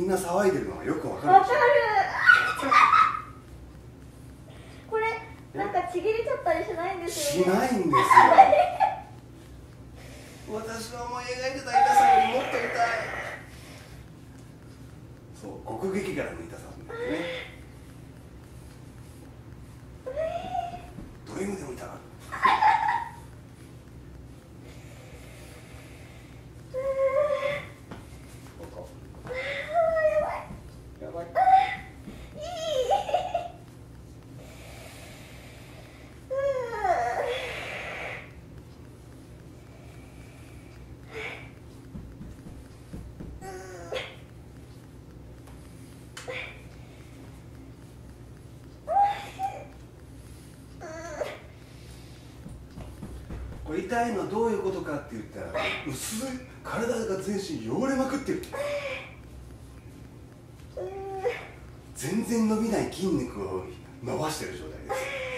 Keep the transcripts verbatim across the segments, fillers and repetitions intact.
な騒いでるのがよくわかるでしょ。 わかる。これなんかちぎれちゃったりしないんですよね。 しないんですよ。私の思い描いてた痛さよりもっと痛い。そう、極激辛の痛さなんですね。ド M でも痛がる。ここやばいやばい。これ痛いのはどういうことかって言ったら、薄い体が全身汚れまくってる。全然伸びない筋肉を伸ばしてる状態です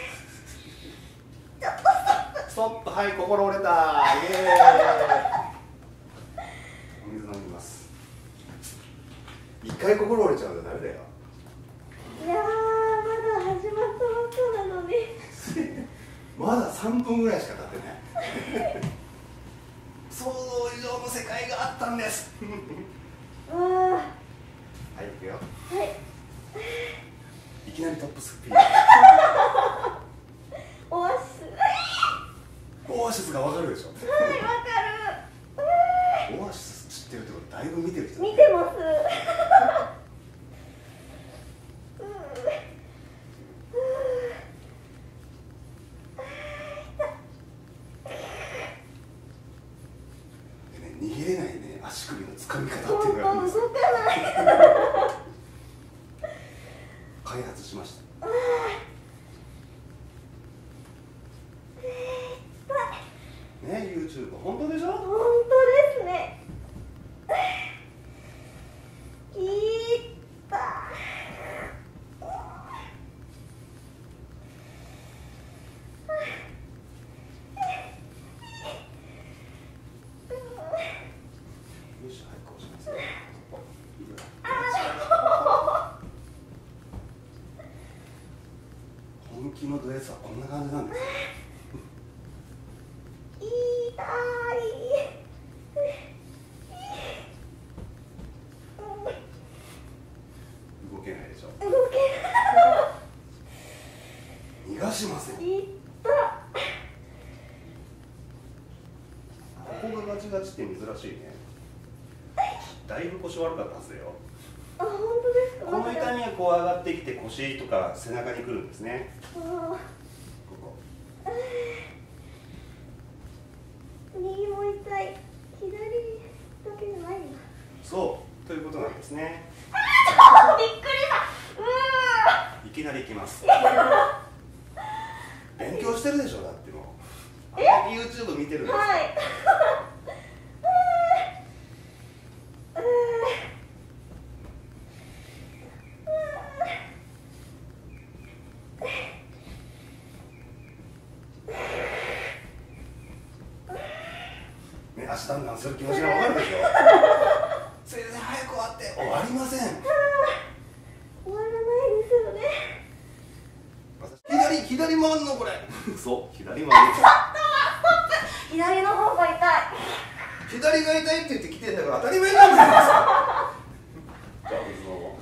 。ストップ。はい、心折れた。イエーイ。お水飲みます。一回心折れちゃうとダメだよ。 いやー、まだ始まったばっかなのにまださんぷんぐらいしか経ってない想像以上の世界があったんですわー。 はい、いくよ。 はい。 いきなりトップスピードオアシス。 オアシスがわかるでしょ。 はい、わかる。 オアシス知ってるってことだいぶ見てる人だね。 見てますでね、逃げれないね、足首の掴み方って本いうのがあるんですよ。 当動かない開発しました。ね、YouTube 本当でしょ。 本当ですね。いったよし、はい、こうしますよ。本気のド S はこんな感じなんですよ。 痛い。 動けないでしょ。 動け逃がしません。 ない。いったここがガチガチって珍しいね。だいぶ腰悪かったはずだよ。 あ、本当ですか。 この痛みはこう上がってきて腰とか背中に来るんですね。 あここ。 ー、右も痛い。左だけじゃないんだ。 そうということなんですね。 びっくりした。ういきなり行きます。勉強してるでしょ。だってもうあれだけ YouTube 見てるんですー。 から。 はい。 ね、足だんだんする気持ちがわかるでしょ。先生早く終わって。終わりません。 終わらないですよね。 左左回んのこれ。そう左回る。 左の方が痛い。 左が痛いって言って来てんだから当たり前なんじゃないですか。じゃあ水飲もう。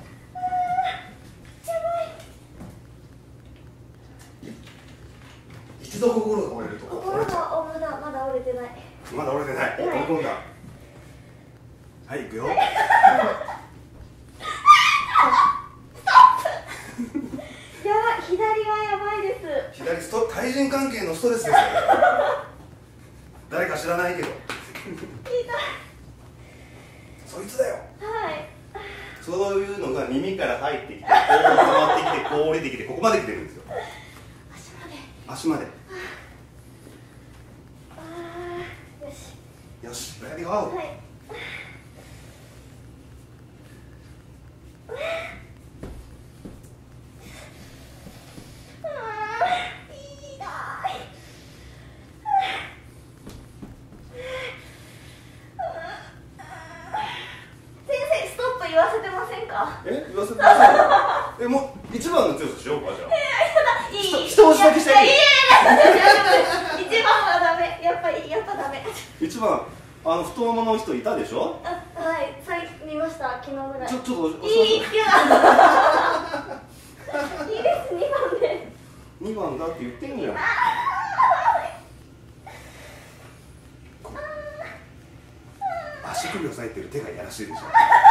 一度心が折れると心折れちゃがまだまだ折れてない。 う。まだ折れてない。追い込んだ。はい、行くよ。 やばい、左がやばいです。 左スト対人関係のストレスですよ。誰か知らないけど。 痛い。 そいつだよ。 はい。 そういうのが耳から入ってきて、こう回ってきて、こう降りてきて、ここまで来てるんですよ。 足まで。 足まで。 ああ、よし。 よし、レディーゴー。 はい。言わせてませんか？ 言わせてくださいよ。え、もう一番の強さしようか、じゃあ。 いい。 一押しだけしていい？ いやいやいや、一番はダメ。やっぱりやっぱダメ。 一番あの太ももの人いたでしょ？ あ、はい、最近見ました。昨日ぐらい。 ちょちょっと押しまいい。いや。いいです。二番で。 二番だって言ってんじゃん。足首押さえてる手がやらしいでしょ。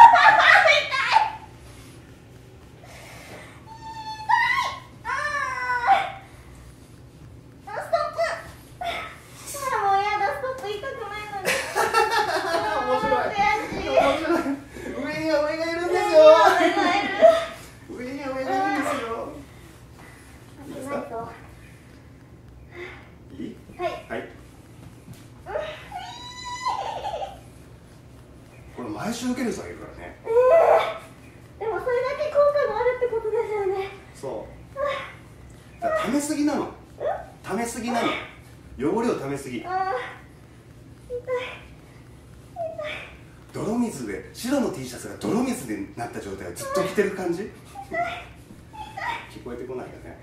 これ毎週受ける人がいるからね。 えー、でもそれだけ効果があるってことですよね。 そうだから溜めすぎなの。溜めすぎなの。汚れを溜めすぎ。 あー、痛い痛い。 泥水で白の T シャツが泥水でなった状態をずっと着てる感じ。聞こえてこないよね。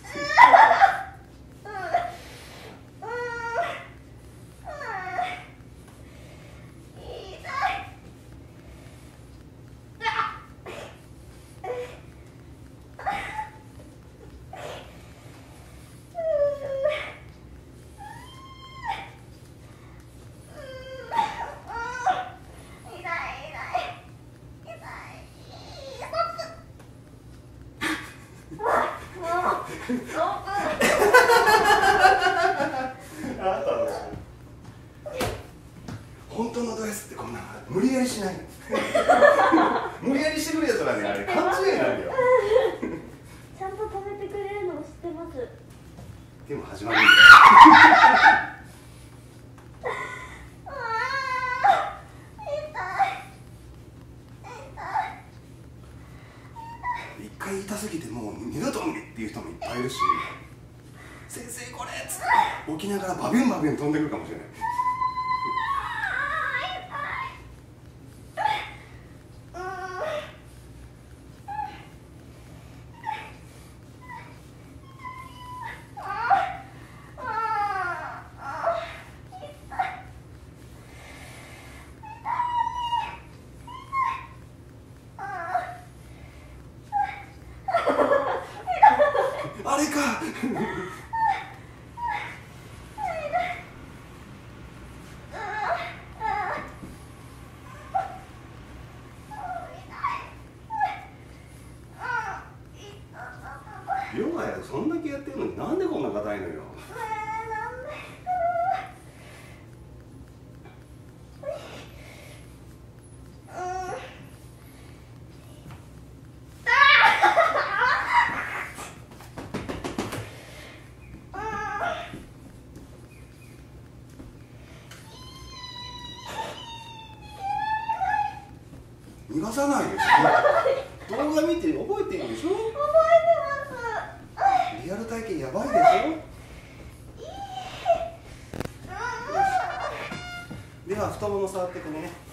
本当のド S ってこんな無理やりしないの。無理やりしてくるやつらね、あれ勘違いなんだよ。 ちゃんと止めてくれるのを知ってます。 でも始まるんだよ。一回痛すぎてもう二度と無理っていう人もいっぱいいるし、先生これっつって起きながらバビュンバビュン飛んでくるかもしれない。あれか。ヨガやそんだけやってるのになんでこんな硬いのよ。逃がさないでしょ。動画見て覚えてるでしょ。 覚えてます。 リアル体験やばいでしょ。では太もも触ってくれね。